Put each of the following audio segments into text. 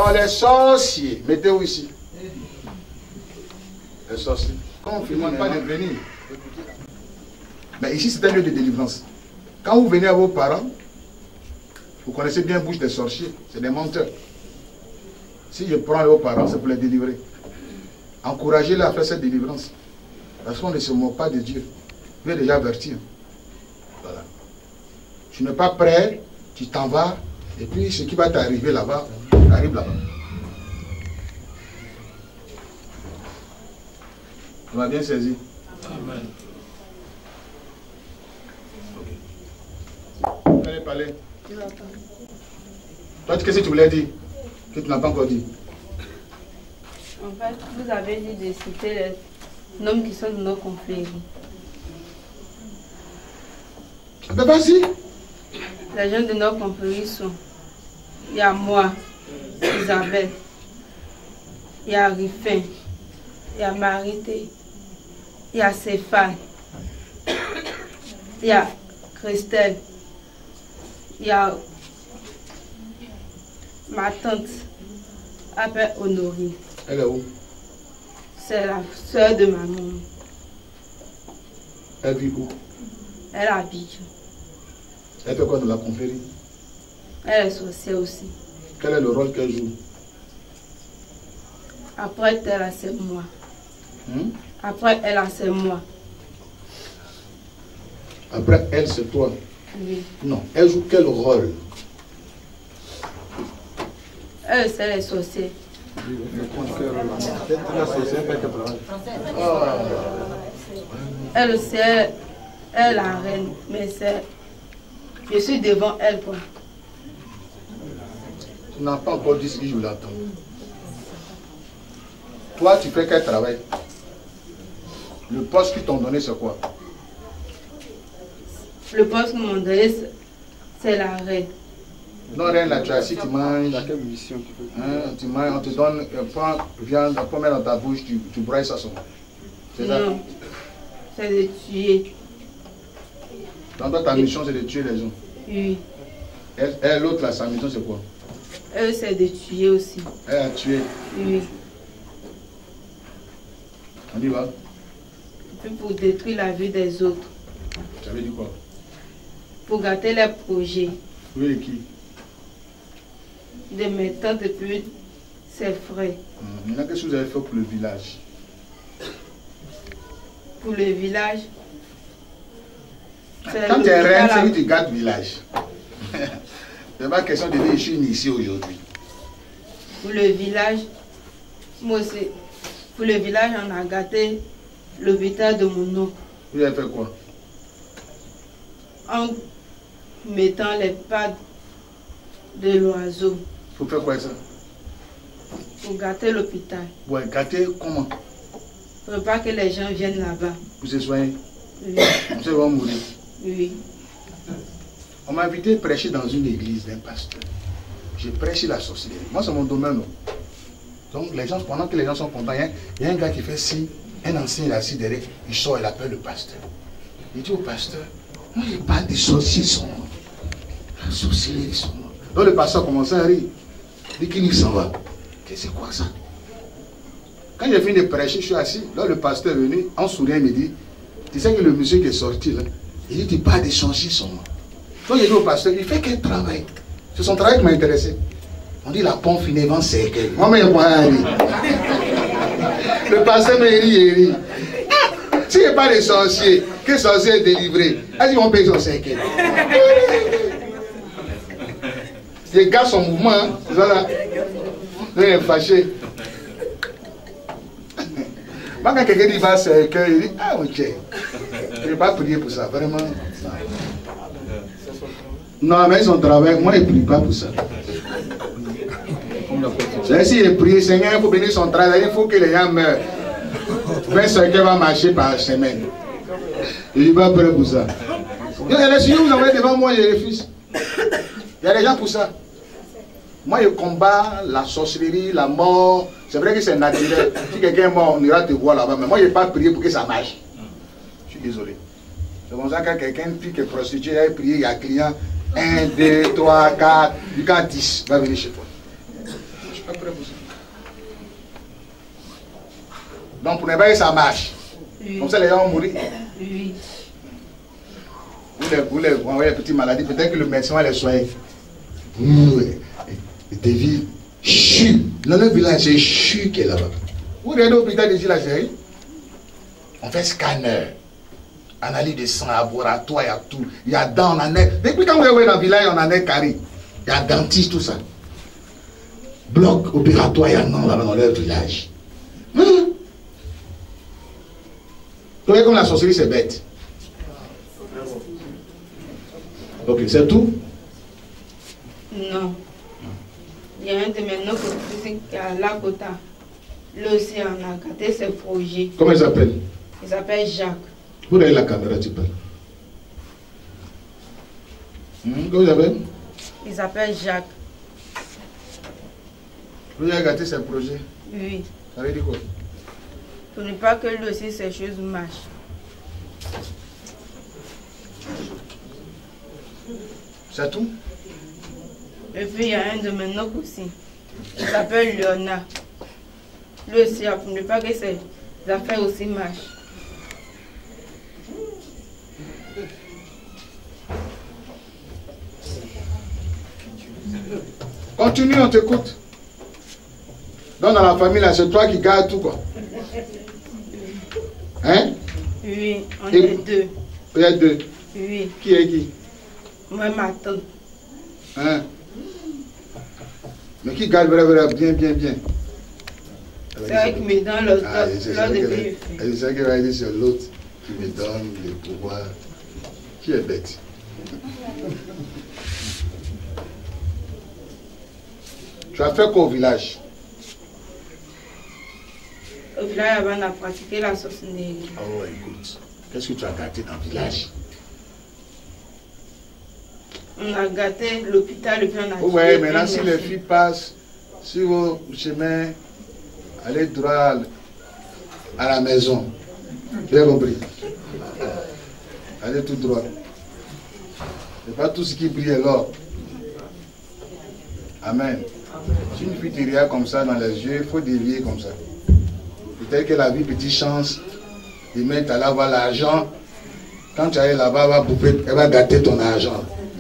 Non, les sorciers. Mettez-vous ici. Les sorciers. Quand on ne demande pas de venir. Mais ici, c'est un lieu de délivrance. Quand vous venez à vos parents, vous connaissez bien la bouche des sorciers. C'est des menteurs. Si je prends vos parents, c'est pour les délivrer. Encouragez-les à faire cette délivrance. Parce qu'on ne se moque pas de Dieu. Dieu est déjà averti. Voilà. Tu n'es pas prêt, tu t'en vas, et puis ce qui va t'arriver là-bas, arrive là-bas. Tu m'as bien saisi? Amen. Vous allez parler. Toi, qu'est-ce que tu voulais dire? Que tu n'as pas encore dit. En fait, vous avez dit de citer les hommes qui sont de nos conflits. Ben vas-y. Les gens de nos conflits sont. Il y a moi, Isabelle. Il y a Rifin. Il y a Marité. Il y a Stéphane. Il y a Christelle. Il y a ma tante, appelle Honorine. Elle est où? C'est la soeur de ma maman. Elle vit où? Elle habite. Elle fait quoi dans la confrérie? Elle est sorcière aussi. Quel est le rôle qu'elle joue? Après elle, c'est moi. Après elle, c'est moi. Après elle, c'est toi? Oui. Non, elle joue quel rôle? Elle, c'est les sorciers. Elle, c'est la reine, mais c'est... Je suis devant elle, quoi. Tu n'as pas encore dit ce que je voulais entendre. Toi, tu fais quel travail? Le poste qu'ils t'ont donné, c'est quoi? Le poste qu'ils m'ont donné, c'est la reine. Non, reine, là, tu as assis, tu manges. Quelle mission tu fais? Tu manges, on te donne un point, viande, un point dans ta bouche, tu brailles ça sur moi. C'est ça? Non, c'est de tuer. Donc, toi, ta mission, c'est de tuer les gens? Oui. Et l'autre, là, sa mission, c'est quoi? Elle, c'est de tuer aussi. Elle a tué. Oui. On y va? Puis pour détruire la vie des autres. Tu avais dit quoi? Pour gâter les projets. Oui, et qui? De mes tantes et puis ses frères. Maintenant, qu'est-ce que vous avez fait pour le village? Pour le village. Quand tu es reine, c'est que tu gâtes le village. C'est pas question de dire je suis ici aujourd'hui. Pour le village, moi aussi. Pour le village, on a gâté l'hôpital de mon oncle. Vous avez fait quoi? En mettant les pattes de l'oiseau. Pour faire quoi ça? Pour gâter l'hôpital. Ouais, gâter comment? Pour pas que les gens viennent là-bas. Pour se soigner? Oui. Comme ça, ils vont mourir. Oui. On m'a invité à prêcher dans une église d'un pasteur. J'ai prêché la sorcellerie. Moi, c'est mon domaine. Donc, les gens, pendant que les gens sont contents, il y a un gars qui fait signe, un ancien, il est assis derrière, il sort, il appelle le pasteur. Il dit au pasteur, moi, je parle des sorciers, son nom. La sorcellerie, son nom. Donc, le pasteur commence à rire. Il dit qu'il s'en va. C'est quoi ça? Quand j'ai fini de prêcher, je suis assis. Là, le pasteur est venu, en souriant, il me dit, tu sais que le monsieur qui est sorti là, il dit, tu parles des sorciers, son nom. Donc, j'ai dit au pasteur, il fait quel travail? C'est son travail qui m'a intéressé. On dit la pompe finalement c'est que. Moi-même, le pasteur me rit et rit. S'il n'y a pas de sorciers, que sorcier est délivré, est-ce qu'ils vont payer son séquel? Les gars sont mouvement, hein? Voilà. Il est fâché. Moi, quand quelqu'un dit va séquel, il dit ah, ok. Je ne vais pas prier pour ça, vraiment. Non, mais son travail, moi, je ne prie pas pour ça. Si il prie, Seigneur, il faut bénir son travail, il faut que les gens meurent. 20 secondes va marcher par semaine. Je ne suis pas prêt pour ça. Il y a des sujets que vous envoyez devant moi, je refuse. Il y a des gens pour ça. Moi, je combats la sorcellerie, la mort. C'est vrai que c'est naturel. Si quelqu'un est mort, on ira te voir là-bas. Mais moi, je n'ai pas prié pour que ça marche. Je suis désolé. C'est comme ça que quelqu'un qui est prostitué, il a prié, il y a un client. 1, 2, 3, 4, jusqu'à 10, va venir chez toi. Je suis pas prêt. prêt pour ça. Donc pour ne pas que ça marche. Oui. Comme ça les gens vont mourir. Oui. Vous les envoyez une petite maladie, peut-être que le médecin va les soigner. Des villes, CHU. Dans le village, c'est CHU qui est là-bas. Vous regardez l'hôpital de Gilles, on fait scanner, analyse de sang, laboratoire, il y a tout. Il y a dents, on en est. Depuis quand vous voyez dans le village, on en est carré. Il y a dentiste, tout ça. Bloc opératoire, il y a non là-bas dans leur village. Vous voyez comme la sorcellerie, c'est bête. Ok, c'est tout? Non. Il y a un de mes noms qui est à Lakota. Lui aussi, on a gâté ses projets. Comment il s'appelle? Il s'appelle Jacques. Vous regardez la caméra, tu parles. Comment il s'appelle? Il s'appelle Jacques. Vous avez gâté ses projets? Oui. Ça veut dire quoi? Pour ne pas que lui aussi, ces choses marchent. C'est tout? Et puis, il y a un de mes noms aussi. Il s'appelle Léonard. Lui aussi, pour ne pas que ses affaires aussi marchent. Continue, on t'écoute. Donc dans la famille, là, c'est toi qui gardes tout, quoi. Hein? Oui, on est deux. Il y a deux. Oui. Qui est qui? Moi, ma tante. Hein? Mais qui garde vraiment bien, bien, bien? C'est elle qui me donne l'ordre c'est de vivre. ça qu'elle va dire, c'est l'autre qui me donne le pouvoir. Qui est bête? Tu as fait quoi au village? Au village, on a pratiqué la sorcellerie. Oh, écoute, qu'est-ce que tu as gâté dans le village? On a gâté l'hôpital et puis on a... Oui, maintenant si les filles passent sur vos chemins, allez droit à la maison. Bien compris? Allez tout droit. C'est pas tout ce qui brille l'or. Amen. Si une fille te regarde comme ça dans les yeux, il faut dévier comme ça. Peut-être que la vie, petite chance, de mettre à l'avoir l'argent. Quand tu arrives là-bas, elle va gâter ton argent.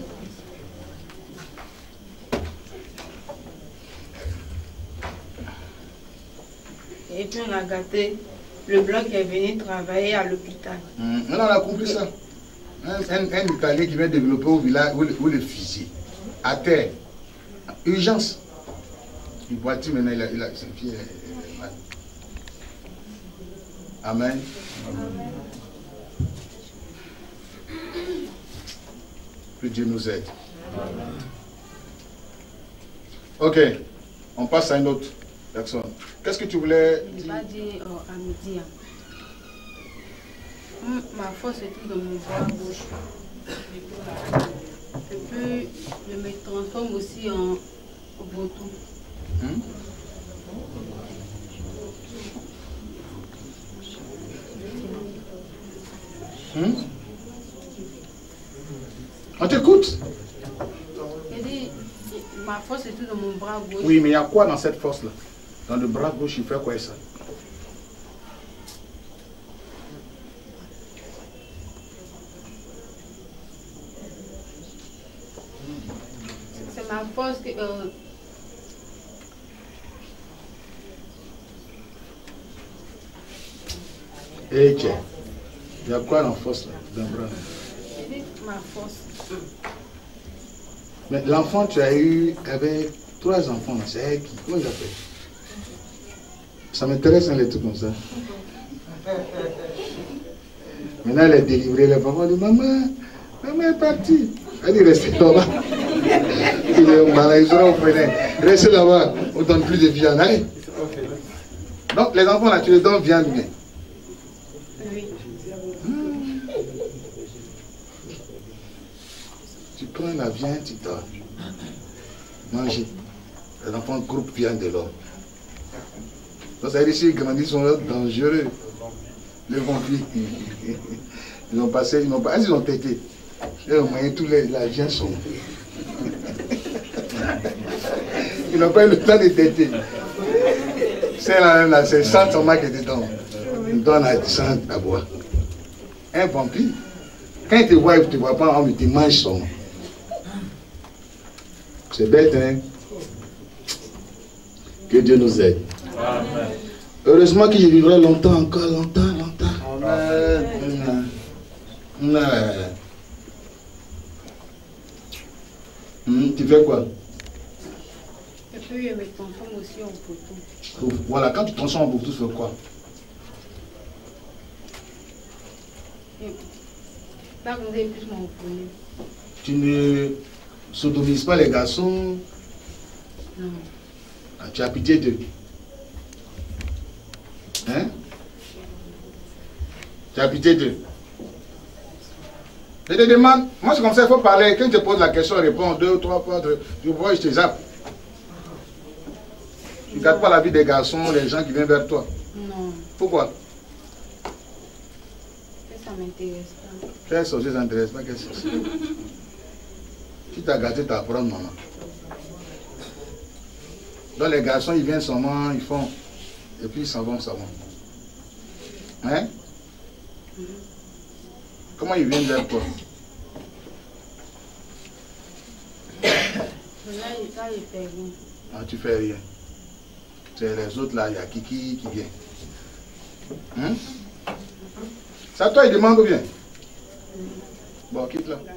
Et puis on a gâté le blanc qui est venu travailler à l'hôpital. On a compris ça. Un Italien qui vient développer au village où le fusil. À terre. Urgence. Il voiture maintenant, il a ses pieds. Amen. Que Dieu nous aide. Ok. On passe à une autre personne. Qu'est-ce que tu voulais Je n'ai pas dit à midi. Ma force est tout dans mon bras gauche. Et puis, je me transforme aussi en vautour. On t'écoute? J'ai dit, ma force est tout dans mon bras gauche. Oui, mais il y a quoi dans cette force-là? Dans le bras gauche, il fait quoi ça? C'est ma force que... Eh tiens, il y a quoi dans la force là, dans le bras? J'ai dit, ma force. Mais l'enfant, tu as eu avec 3 enfants, c'est elle qui? Comment il s'appelle? Ça m'intéresse les trucs comme ça. Maintenant, elle est délivrée, les parents disent, maman est partie. Elle dit, restez là-bas. Ils seront au fenêtre. Restez là-bas, on ne donne plus de viande. Allez. Donc, les enfants là, tu les donnes viande bien. Oui. Tu prends la viande, tu donnes. Mangez. Les enfants groupent viande de l'homme. Donc, ça veut dire qu'ils grandissent, ils sont dangereux. Les vampires. Ils ont passé, ils ont tété. Ils ont moyen tous la viande sont. Ils n'ont pas eu le temps de têter. C'est là, c'est 100 tomates qui étaient dedans. Ils donnent à 100 à boire. Un vampire. Quand il te voit, il ne te voit pas, il te mange son. C'est bête, hein? Que Dieu nous aide. Amen. Heureusement que je vivrai longtemps, encore longtemps. Amen. Tu fais quoi? Et puis je me transforme aussi en poteau. Voilà, quand tu transformes en poteau, tu fais quoi? Là, vous avez plus mon premier. Tu ne sodomises pas les garçons? Non. Ah, tu as pitié d'eux? Hein? Tu as pitié d'eux? Je te demande, moi c'est comme ça, il faut parler. Quand je te pose la question, réponds 2 ou 3 fois, tu vois, je te zappe. Tu ne gardes pas la vie des garçons, les gens qui viennent vers toi. Non. Pourquoi? Ça m'intéresse pas. Quelle sorcier ça n'intéresse pas? Quelle sorcier? Si tu as gâté ta propre maman. Donc les garçons, ils viennent seulement, ils font, et puis ils s'en vont seulement. Hein? Comment ils viennent vers toi? Là, il fait rien. Ah, tu fais rien. C'est les autres là, il y a Kiki qui vient. Hein? C'est à toi, il demande ou bien? Bon, quitte là.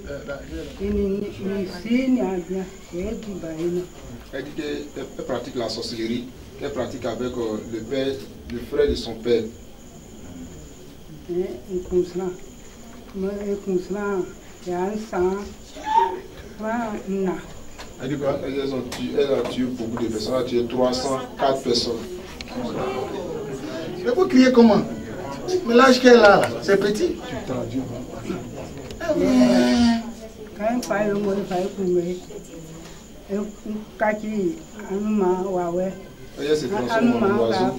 Elle dit qu'elle pratique la sorcellerie, qu'elle pratique avec le père, le frère de son père. Elle dit quoi? Elle a tué beaucoup de personnes, elle a tué 304 personnes. Mais vous criez comment? Mais l'âge qu'elle a là, c'est petit. Tu traduis. Elle se transforme en oiseau.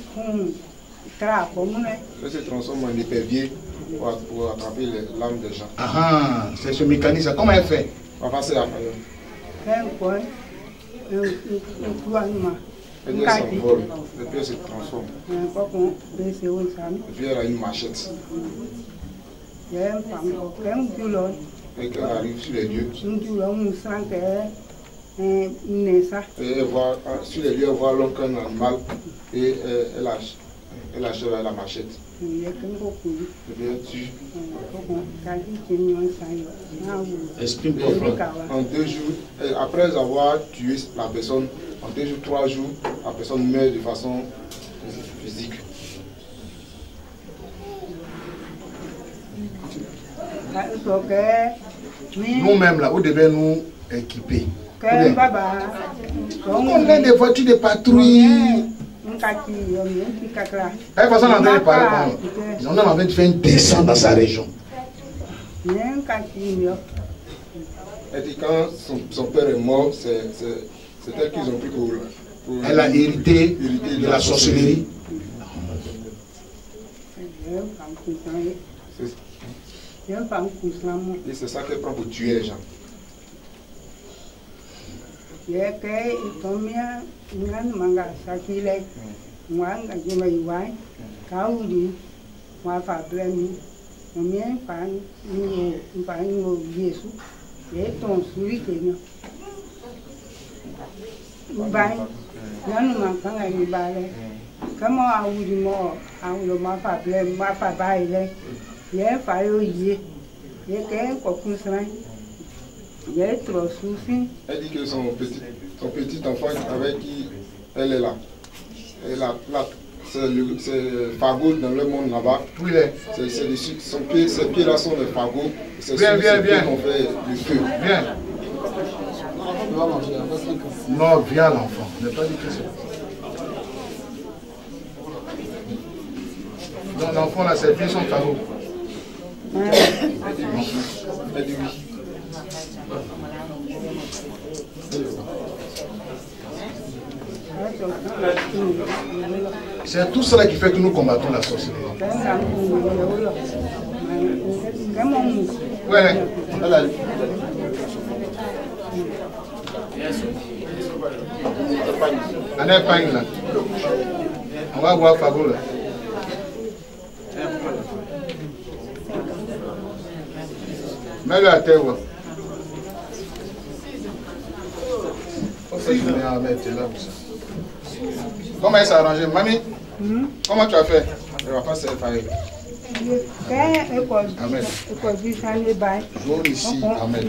Elle se transforme en épervier pour attraper l'âme des gens. Ah, c'est ce mécanisme. Comment elle fait? Enfin, c'est la famille. Elle dit qu'elle s'envole, et puis elle se transforme. Et puis elle a une machette. Et qu'elle arrive sur les lieux. Et elle voit, sur les lieux, elle voit l'homme qu'un animal. Et elle achète la machette. Et puis elle tue. Exprime-toi. En 2 jours, après avoir tué la personne, en 2 jours, 3 jours, la personne meurt de façon physique. Nous-mêmes là, vous devez nous équiper. On a des voitures de patrouille. Elle va s'en entendre parler. On a envie de faire une descente dans sa région. Elle dit quand son père est mort, c'est elle qu'ils ont pris pour elle a hérité de la sorcellerie. Et c'est ça qu'elle prend pour tuer les gens. Elle dit que son petit enfant avec qui elle est là, c'est fagot dans le monde là-bas. Oui, ses pieds là sont des fagots. C'est sur ses pieds qu'on fait du feu. Viens. Non, viens l'enfant. Ne pas dire que c'est. Donc l'enfant là, ses pieds sont fagots. Elle dit oui. C'est tout cela qui fait que nous combattons la sorcellerie. Ouais, voilà. Un épingle là. On va voir Fabo là. Mets-le à terre. Comment elle s'est arrangée? Mamie, comment tu as fait? Elle va pas se faire. Amen. Jour ici, Amen.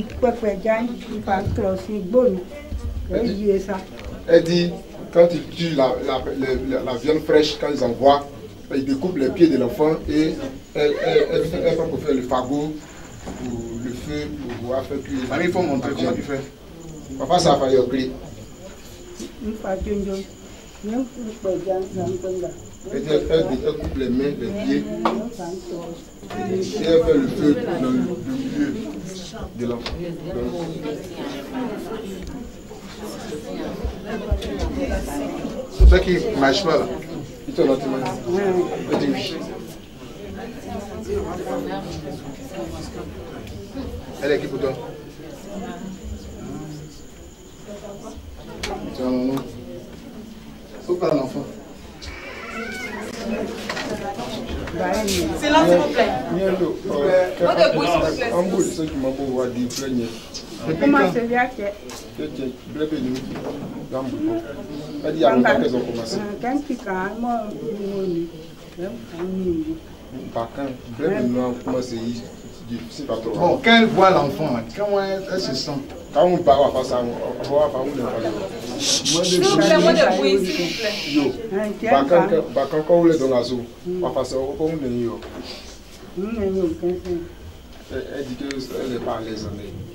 Elle dit, quand ils tuent la viande fraîche, quand ils envoient, ils découpent les pieds de l'enfant et elle fait pour faire le fagot, ou le feu, pour pouvoir faire cuire. Mamie, il faut montrer comment tu fais. Papa, ça va faire clé. Elle coupe les mains, les pieds, et elle fait le feu dans le milieu de l'enfant. C'est ça qui ne marche pas là. Il te l'a dit. Elle dit oui. Elle est qui pour toi? Tu as un nom. Faut pas l'enfant. Silence, s'il vous plaît. Comment c'est bien que bon, quand elle voit l'enfant, comment elle se sent? Quand on parle, on va faire ça. s'il vous plaît, moi de bruit, s'il vous plaît. Quand on est dans la zone, on va faire ça. Elle dit qu'elle n'est pas à l'aise.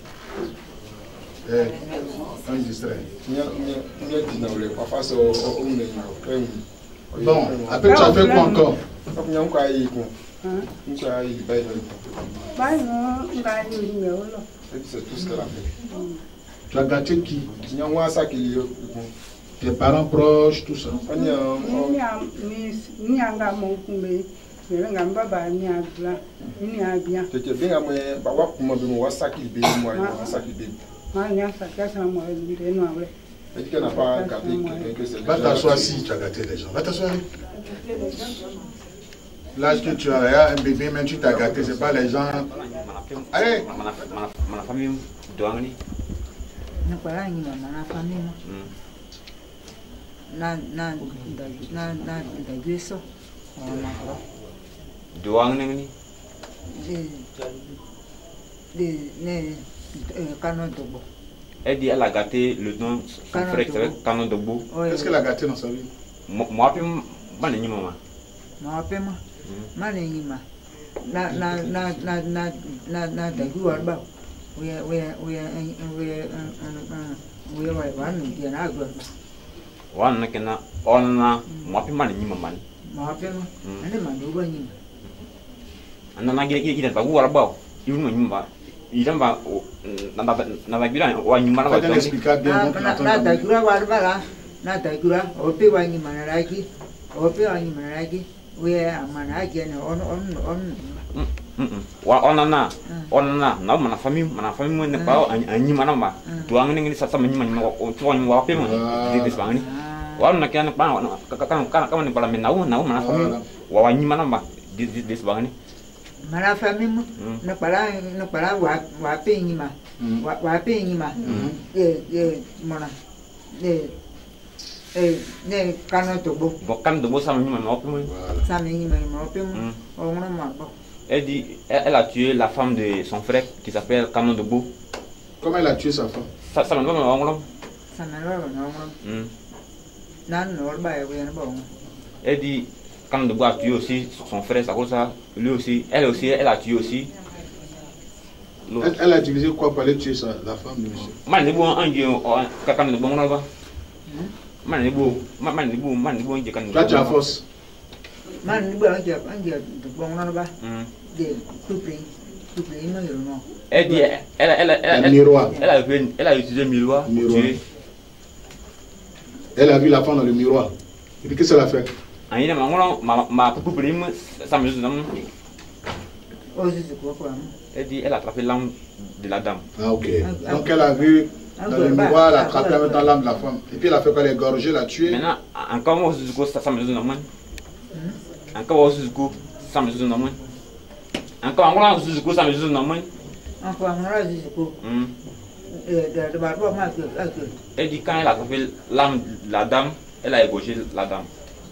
Bon, après tu as fait quoi encore? C'est tout ce qu'elle a fait. Tu as gâté qui? Tes parents proches, tout ça. Va t'asseoir si tu as gâté les gens. Va t'asseoir. L'âge que tu as, un bébé, même tu t'as gâté, c'est pas les gens. Allez! Ma famille doit aller. Elle dit qu'elle a gâté le nom son frère qui s'appelle Canon Dogbo. Qu'est-ce qu'elle a gâté dans sa vie? Moi, je ne sais Mana famille ne para wa pengi ma mana ne Canon Dogbo Canon Dogbo ça elle dit elle a tué la femme de son frère qui s'appelle Canon Dogbo. Comment elle a tué sa femme? Elle dit Canon Dogbo a tué aussi son frère, ça cause ça, lui aussi, elle a tué aussi. Elle a divisé quoi pour aller tuer la femme de monsieur? Toi tu as force. Elle dit elle a utilisé le miroir pour tuer. Elle a vu la femme dans le miroir. Et puis qu'est-ce qu'elle a fait? Elle dit elle a attrapé l'âme de la dame. Ah, ok. Donc elle a vu dans le miroir, elle a attrapé en même temps l'âme de la femme. Et puis elle a fait quoi? Elle a égorgé, la tué. Maintenant, encore moi, ça me donne encore ça me donne encore moi, ça me donne Elle dit quand elle a attrapé l'âme de la dame, elle a égorgé la dame.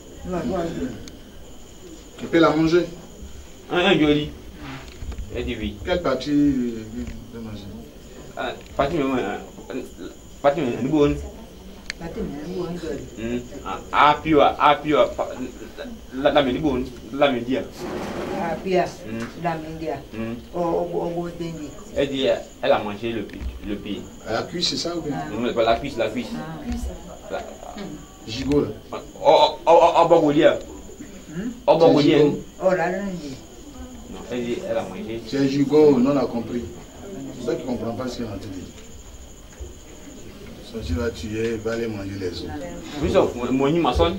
Tu peux la manger? Un joli. Elle dit oui. Quelle partie de manger? Partie de bonne. Ah, puis la médibone, la média. Elle dit elle a mangé le pied. La cuisse, c'est ça ou bien? La cuisse. Gigot là. Oh, Bogolia. Oh, Bogolia. Oh là là. Non, elle dit elle a mangé. C'est un gigot, non, on a compris. C'est ça qui ne comprend pas ce qu'il a dit. Si tu vas tuer, il va aller manger les os. Oui, ça, mon maçon.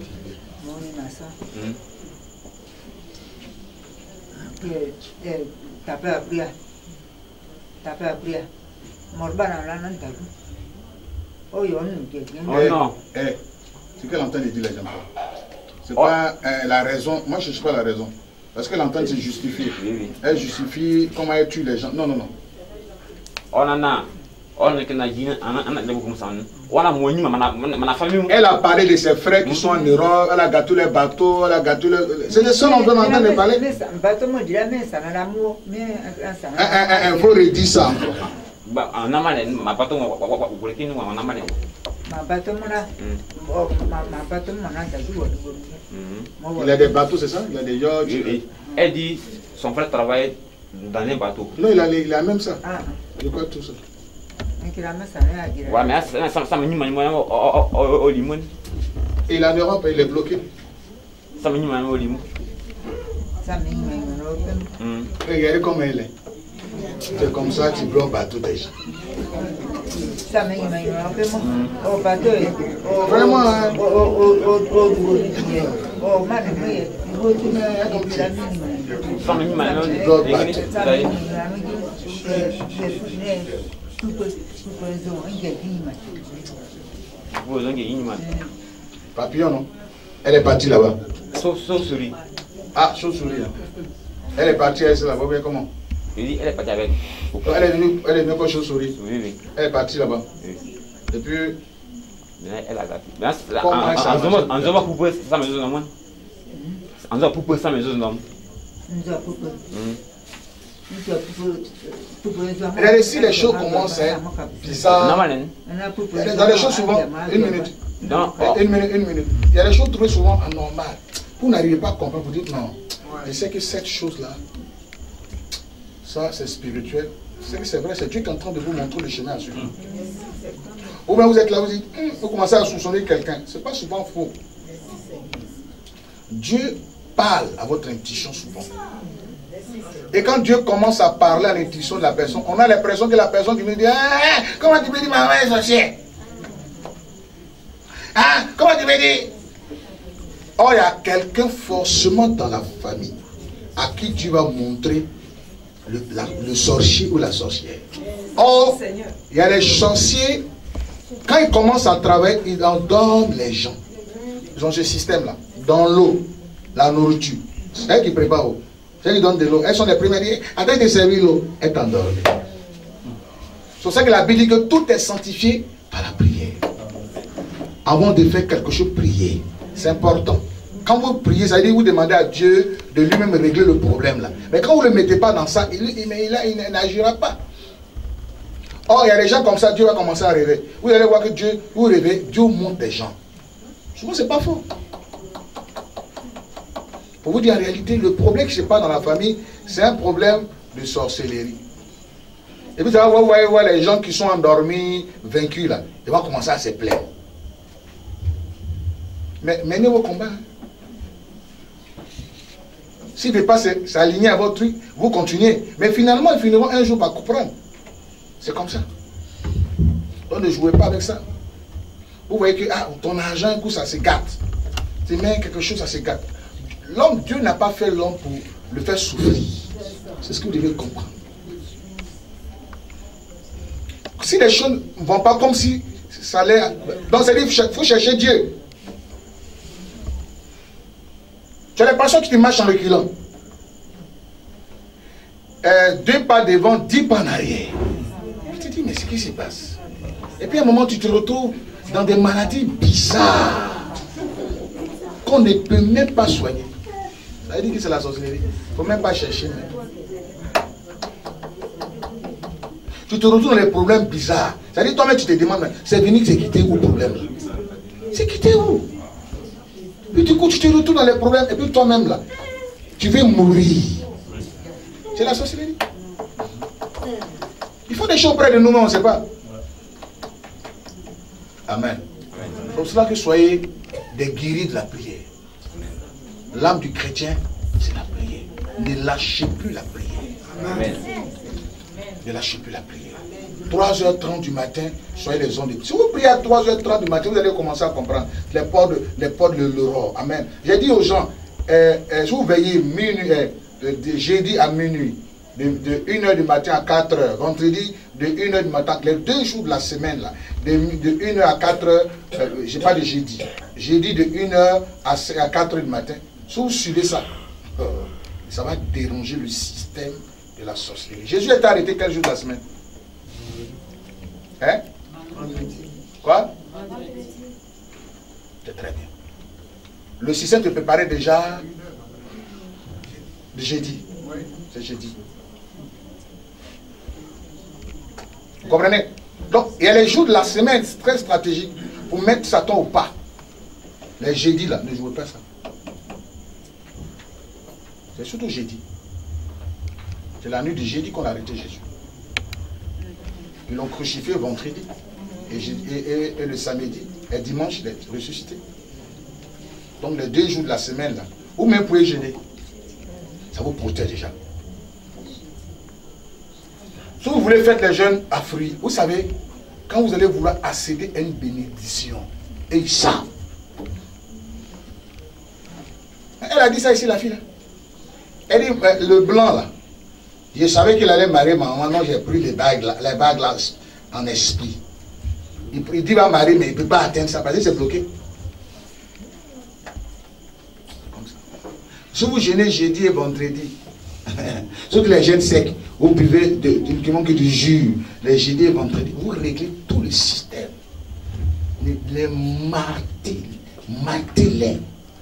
T'as pas appris. Oh, non. C'est qu'elle entend les dire les gens. C'est pas la raison. Moi, je ne cherche pas la raison. Parce qu'elle entend se justifier. Elle justifie comment elle tue les gens. Non. Elle a parlé de ses frères qui sont en Europe, elle a gâté les bateaux, elle a gâté le... C'est de ça qu'on peut m'entendre parler. Il faut redire ça Il a des bateaux, c'est ça? Il a des yachts. Elle dit son frère travaille dans les bateaux. Non, il a même ça. De quoi tout ça? Ouais, mais ça me dit au limon. Et il est en Europe, il est bloqué. Ça me dit au limon. Regardez comment elle est. C'est comme ça que tu bloques bateau déjà. Vraiment, hein? Papillon, non? Elle est partie là-bas. Chauve-souris. Ah, chauve-souris. Elle est partie, elle est là-bas, bien comment? Elle est partie avec. Elle est venue comme chauve-souris. Oui. Elle est partie là-bas. Oui. Et puis. Elle a gâté. En zoma pour ça me donne moins. En zoma pour ça me donne moins. Si les choses commencent bizarres, dans les choses souvent, une minute. Il y a des choses très souvent anormales. Vous n'arrivez pas à comprendre, vous dites non. Je sais que cette chose-là, ça c'est spirituel. C'est vrai, c'est Dieu qui est en train de vous montrer le chemin à suivre. Ou bien vous êtes là, vous dites, vous commencez à soupçonner quelqu'un. Ce n'est pas souvent faux. Dieu parle à votre intuition souvent. Et quand Dieu commence à parler à l'intuition de la personne, on a l'impression que la personne qui me dit, comment tu me dis ma maman est sorcière? Comment tu me dis? Or, il y a quelqu'un forcément dans la famille à qui Dieu va montrer le sorcier ou la sorcière. Or, il y a les sorciers, quand ils commencent à travailler, ils endorment les gens. Ils ont ce système-là. Dans l'eau, la nourriture. C'est elles qui préparent l'eau. C'est elles qui donnent de l'eau. Elles sont les premières. Avec de servir l'eau, elles t'endorment. C'est pour ça que la Bible dit que tout est sanctifié par la prière. Avant de faire quelque chose, priez. C'est important. Quand vous priez, ça veut dire que vous demandez à Dieu de lui-même régler le problème là. Mais quand vous ne le mettez pas dans ça, il n'agira pas. Or, il y a des gens comme ça, Dieu va commencer à rêver. Vous allez voir que Dieu, vous rêvez, Dieu montre des gens. Souvent, ce n'est pas faux. Pour vous dire en réalité, le problème qui se passe dans la famille, c'est un problème de sorcellerie. Et puis, vous voyez les gens qui sont endormis, vaincus là, ils vont commencer à se plaindre. Mais menez vos combats. S'il ne veut pas s'aligner à votre truc, vous continuez. Mais finalement, ils finiront un jour par comprendre. C'est comme ça. Donc ne jouez pas avec ça. Vous voyez que ton argent, un coup, ça se gâte. Tu mets quelque chose, ça se gâte. L'homme, Dieu n'a pas fait l'homme pour le faire souffrir. C'est ce que vous devez comprendre. Si les choses ne vont pas comme si ça allait... Donc, c'est-à-dire qu'il faut chercher Dieu. Tu as l'impression que tu marches en reculant. 2 pas devant, 10 pas en arrière. Tu te dis, mais ce qui se passe? Et puis à un moment, tu te retrouves dans des maladies bizarres qu'on ne peut même pas soigner. Ça veut dire que c'est la sorcellerie. Il ne faut même pas chercher. Tu te retrouves dans les problèmes bizarres. Ça veut dire toi-même, tu te demandes, c'est venu, c'est quitté où le problème? C'est quitté où? Puis du coup, tu te retrouves dans les problèmes, et puis toi-même, là, tu veux mourir. C'est la sorcellerie. Il faut des choses près de nous, mais on ne sait pas. Amen. C'est pour cela que soyez des guéris de la prière. L'âme du chrétien, c'est la prière. Ne lâchez plus la prière. Amen. Ne lâchez plus la prière. 3h30 du matin, soyez les hommes de... Si vous priez à 3h30 du matin, vous allez commencer à comprendre les portes de l'aurore. Amen. J'ai dit aux gens, si vous veillez de jeudi à minuit, de 1h du matin à 4h, vendredi de 1h du matin, les 2 jours de la semaine, là, de 1h à 4h, je n'ai pas de jeudi. Jeudi de 1h à 4h du matin, si vous suivez ça, ça va déranger le système de la sorcellerie. Jésus est arrêté quel jour de la semaine? Hein? Quoi? C'est très bien. Le système te préparait déjà de jeudi. C'est jeudi. Vous comprenez? Donc, il y a les jours de la semaine très stratégiques pour mettre Satan au pas. Les jeudis là, ne jouez pas ça. C'est surtout jeudi. C'est la nuit du jeudi qu'on a arrêté Jésus. Ils l'ont crucifié le vendredi. Et le samedi. Et dimanche, il est ressuscité. Donc les 2 jours de la semaine là, ou même pour jeûner, ça vous protège déjà. Si vous voulez faire les jeûnes à fruits, vous savez, quand vous allez vouloir accéder à une bénédiction, et ils savent. Elle a dit ça ici, la fille là. Elle dit, le blanc là, je savais qu'il allait marier ma maman, non, j'ai pris les bagues là en esprit. Il dit qu'il va marier, mais il ne peut pas atteindre ça, parce que c'est bloqué. Comme ça. Si vous jeûnez jeudi et vendredi, surtout les jeûnes secs, vous buvez du jus, les jeudis et vendredi, vous réglez tout le système. Les martelez.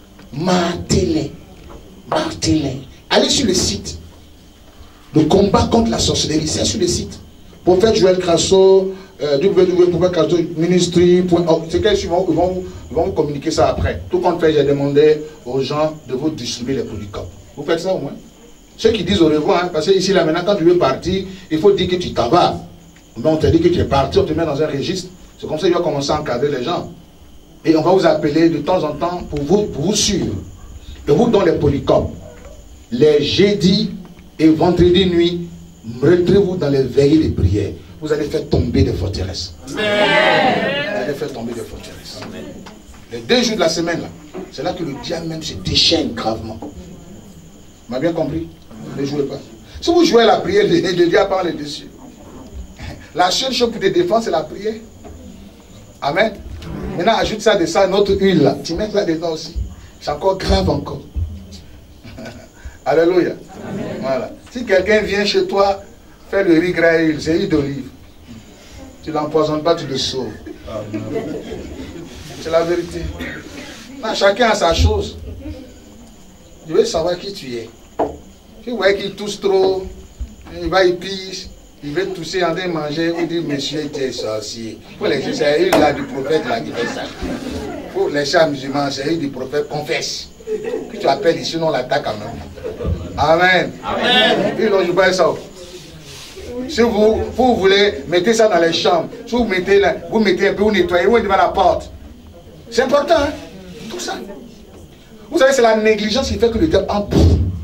Allez sur le site. Le combat contre la sorcellerie, c'est sur le site. Prophète Joël Crasso, www.ministry.org. C'est qu'ils vont vous communiquer ça après. Tout compte fait, j'ai demandé aux gens de vous distribuer les produits COP. Vous faites ça au moins. Ceux qui disent au revoir, hein, parce que ici, là, maintenant, quand tu veux partir, il faut dire que tu t'en vas. Donc, on te dit que tu es parti, on te met dans un registre. C'est comme ça qu'il va commencer à encadrer les gens. Et on va vous appeler de temps en temps pour vous suivre. Et vous, dans les polycopes, les jeudis et vendredi nuit, retrouvez-vous dans les veillées de prière. Vous allez faire tomber des forteresses. Amen. Vous allez faire tomber des forteresses. Amen. Les 2 jours de la semaine, là, c'est là que le diable même se déchaîne gravement. Vous m'avez bien compris? Ne jouez pas. Si vous jouez à la prière, le diable parle dessus. La seule chose qui te défend, c'est la prière. Amen. Maintenant, ajoute ça de ça, notre huile là. Tu mets ça dedans aussi. C'est encore grave encore. Alléluia. Amen. Voilà. Si quelqu'un vient chez toi, fais le riz gras et huile, c'est huile d'olive. Tu ne l'empoisonnes pas, tu le sauves. C'est la vérité. Non, chacun a sa chose. Je veux savoir qui tu es. Si vous voyez qu'il tousse trop, il va, il pisse, il veut tousser en train de manger, vous dites, monsieur, tu es sorcier. Pour les gens, c'est une là du prophète là qui fait ça. Pour les chats musulmans, c'est une du prophète, confesse. Puis tu appelles ici, on l'attaque quand même. Amen. Amen. Puis non, je vois ça. Si vous voulez, mettez ça dans les chambres. Si vous mettez un peu, vous nettoyez, vous devant la porte. C'est important, hein? Tout ça. Vous savez, c'est la négligence qui fait que le diable entre.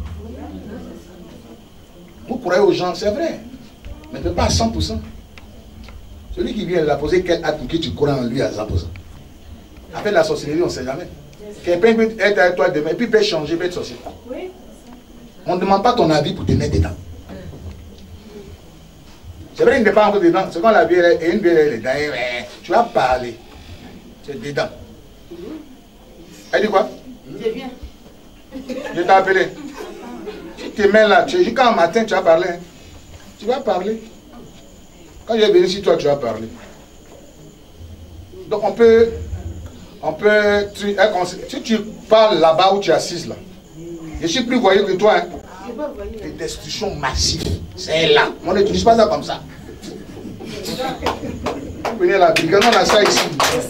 Vous croyez aux gens, c'est vrai. Mais pas à 100%. Celui qui vient la poser quel acte pour que tu crois en lui à 100%. Après la sorcellerie, on ne sait jamais. Quelqu'un peut être avec toi demain, et puis il peut changer, il peut être sorcier. Oui. On ne demande pas ton avis pour te mettre dedans. C'est vrai qu'il n'est pas encore dedans. C'est quand la bière est une bière est dedans. Tu vas parler. C'est dedans. Elle dit quoi? Je viens. Je t'ai appelé. Si tu te mets là, jusqu'à matin, tu vas parler. Hein. Tu vas parler. Quand je vais venir ici, toi, tu vas parler. Donc on peut si tu parles là-bas où tu es assise là, je suis plus voyeux que toi. Hein. Des destructions massives. C'est là. On n'utilise pas ça comme ça. Vous prenez la brigade, on a ça ici.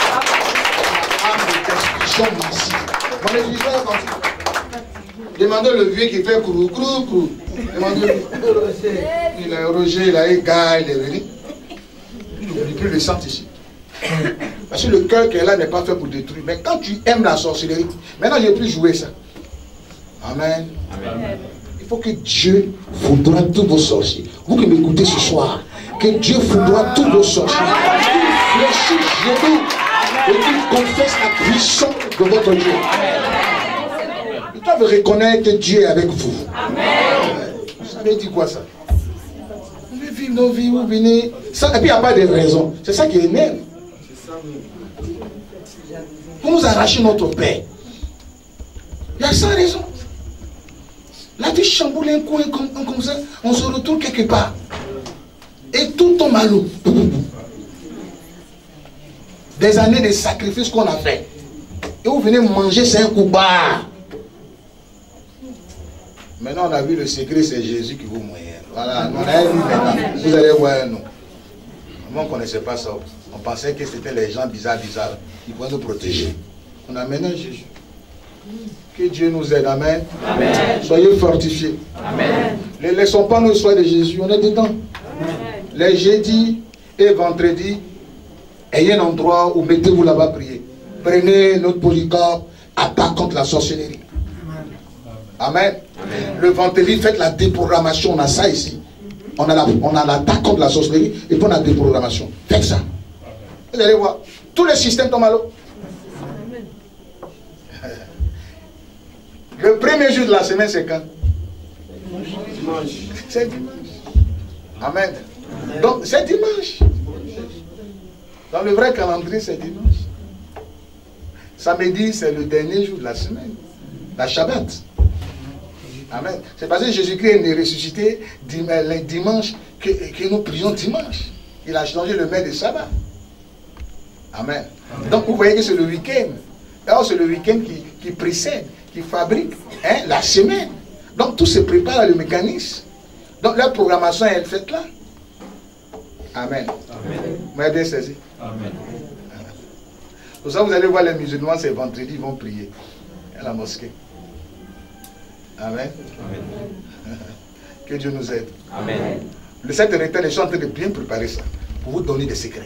Des destructions massives. On n'utilise pas ça comme ça. Demandez le vieux qui fait crou, crou, crou. Demandez il a Roger, il a un gars, il est venu. Il n'oublie plus le sang ici. Parce que le cœur qui est là n'est pas fait pour détruire. Mais quand tu aimes la sorcellerie, maintenant je n'ai plus jouer ça. Amen. Amen. Il faut que Dieu foudroie tous vos sorciers. Vous qui m'écoutez ce soir, que Dieu foudroie tous vos sorciers. Qu'ils fléchissent genoux et qu'ils confessent la puissance de votre Dieu. Ils doivent reconnaître que Dieu est avec vous. Amen. Vous savez dire quoi ça? Vous voulez vivre nos vies, vous venez. Ça, et puis il n'y a pas de raison. C'est ça qui énerve. Vous nous arrachez notre paix. Il y a 100 raisons. La vie chamboule un coin comme ça, on se retrouve quelque part. Et tout tombe à l'eau. Des années de sacrifices qu'on a fait. Et vous venez manger, c'est un coup bas. Maintenant, on a vu le secret, c'est Jésus qui vous moyen. Voilà, on a vu maintenant. Vous allez voir, nous. Moi, on ne connaissait pas ça. On pensait que c'était les gens bizarres qui pouvaient nous protéger. On a maintenant Jésus. Que Dieu nous aide. Amen. Amen. Soyez fortifiés. Amen. Ne laissons pas nos soins de Jésus. On est dedans. Amen. Les jeudis et vendredis, ayez un endroit où mettez-vous là-bas prier. Prenez notre Polycarpe, attaque contre la sorcellerie. Amen. Amen. Le vendredi, faites la déprogrammation. On a ça ici. On a l'attaque contre la sorcellerie et puis on a la déprogrammation. Faites ça. Vous allez voir. Tous les systèmes tombent à l'eau. Le premier jour de la semaine, c'est quand? Dimanche. C'est dimanche. Amen. Donc, c'est dimanche. Dans le vrai calendrier, c'est dimanche. Samedi, c'est le dernier jour de la semaine. La Shabbat. Amen. C'est parce que Jésus-Christ est ressuscité le dimanche que nous prions dimanche. Il a changé le maître de sabbat. Amen. Amen. Donc, vous voyez que c'est le week-end. Alors, c'est le week-end qui précède, qui fabrique la semaine. Donc, tout se prépare à le mécanisme. Donc, la programmation est faite là. Amen. Amen. Vous m'avez bien saisi? Amen. Pour ça, vous allez voir les musulmans, c'est vendredi, ils vont prier à la mosquée. Amen. Amen. Que Dieu nous aide. Amen. Le 7 retraite, les gens sont en train de bien préparer ça pour vous donner des secrets.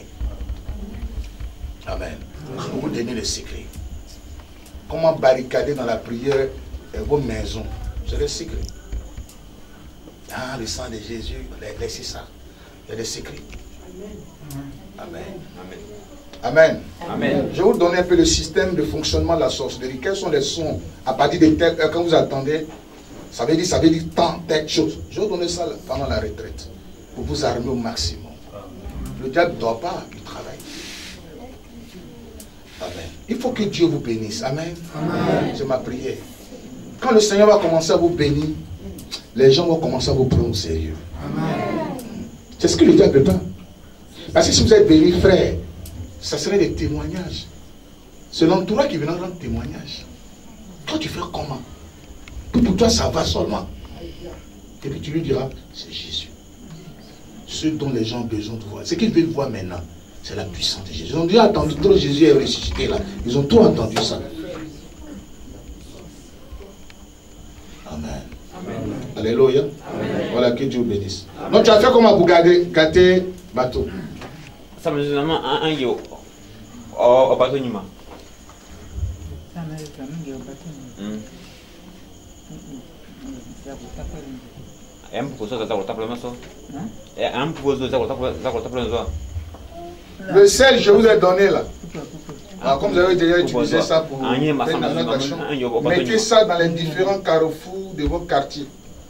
Amen. Pour vous donner des secrets. Comment barricader dans la prière vos maisons. C'est le secret. Ah, le sang de Jésus, laissez ça. Il y a des secrets. Amen. Amen. Amen. Amen. Je vais vous donner un peu le système de fonctionnement de la sorcellerie. Quels sont les sons à partir de telle heure quand vous attendez? Ça veut dire tant, telle chose. Je vais vous donner ça pendant la retraite pour vous armer au maximum. Le diable ne doit pas, il travaille. Amen. Il faut que Dieu vous bénisse. Amen. Amen. C'est ma prière. Quand le Seigneur va commencer à vous bénir, les gens vont commencer à vous prendre au sérieux. Amen. C'est ce que le diable veut pas. Parce que si vous êtes béni, frère, ça serait des témoignages. C'est l'entourage qui viendra rendre témoignage. Toi, tu fais comment? Pour toi, ça va seulement. Et puis tu lui diras, c'est Jésus. Ce dont les gens ont besoin de voir. Ce qu'ils veulent voir maintenant, c'est la puissance de Jésus. Ils ont déjà entendu trop Jésus est ressuscité là. Ils ont tout entendu ça. Amen. Amen. Alléluia. Amen. Voilà, que Dieu bénisse. Donc tu as fait comment pour gâter bateau? Ça me dit un yo au bateau Nima. Le sel, je vous ai donné là. Alors, comme vous avez déjà utilisé ça pour faire une action, mettez ça dans les différents carrefours de vos quartiers.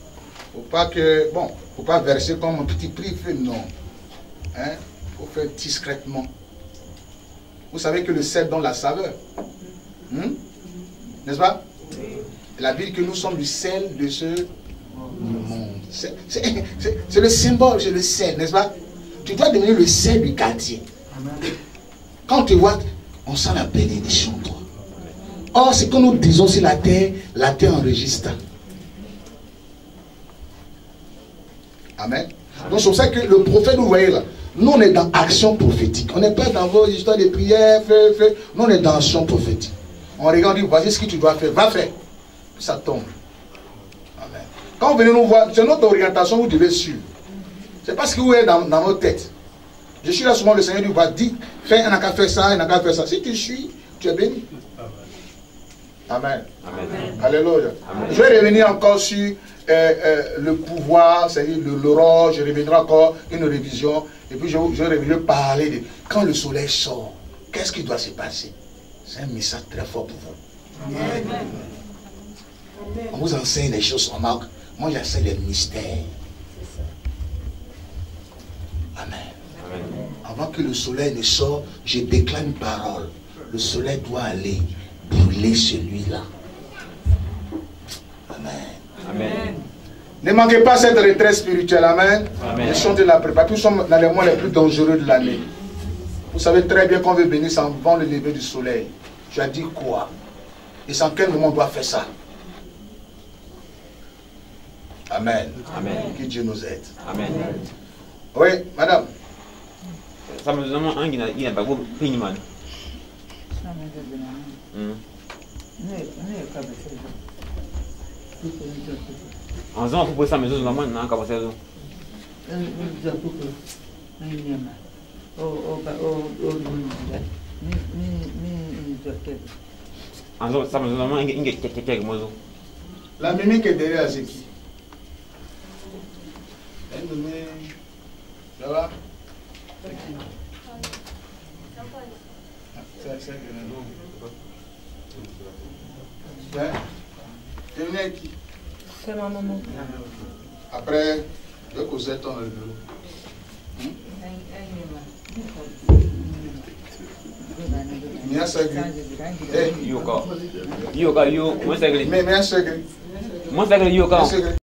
Faut pas que, bon, faut pas verser comme un petit prix, non. Hein? Faut faire discrètement. Vous savez que le sel donne la saveur. N'est-ce pas? La Bible dit que nous sommes du sel de ce monde. C'est le symbole, c'est le sel, n'est-ce pas? Tu dois devenir le sel du quartier. Quand tu vois, on sent la bénédiction, toi. Or, ce que nous disons sur la terre enregistre. Amen. Donc, c'est pour ça que le prophète, vous voyez là, nous on est dans action prophétique. On n'est pas dans vos histoires de prière, nous on est dans action prophétique. On regarde, on dit, voici ce que tu dois faire, va faire. Ça tombe. Amen. Quand vous venez nous voir, c'est notre orientation, vous devez suivre. C'est pas ce que vous êtes dans notre tête. Je suis là souvent, le Seigneur lui va dire, fais, il n'a qu'à faire ça, il n'a qu'à faire ça. Si tu suis, tu es béni. Amen. Amen. Alléluia. Amen. Je vais revenir encore sur le pouvoir, c'est-à-dire l'aurore. Je reviendrai encore une révision. Et puis je vais revenir parler de quand le soleil sort, qu'est-ce qui doit se passer? C'est un message très fort pour vous. Amen. On vous enseigne les choses en marque. Moi j'enseigne les mystères. Amen. Amen. Avant que le soleil ne sorte, je déclare une parole. Le soleil doit aller brûler celui-là. Amen. Amen. Ne manquez pas cette retraite spirituelle. Amen. Amen. Les chants de la préparation. Nous sommes dans les mois les plus dangereux de l'année. Vous savez très bien qu'on veut bénir sans vent le lever du soleil. Tu as dit quoi? Et sans quel moment on doit faire ça? Amen. Amen. Que Dieu nous aide. Amen. Oui, madame. Ça me demande un qui n'a pas beaucoup de mal. En faisant un peu ça, mais je ne sais pas comment ça. En faisant ça, mais je ne sais pas. La mimique est derrière Zeki. Ça va? C'est ma maman. Après, je vais causer ton bureau. Minha sagre. Yoka. Yoka, yo. Moi, sagre. Minha sagre. Moi, sagre, yoka.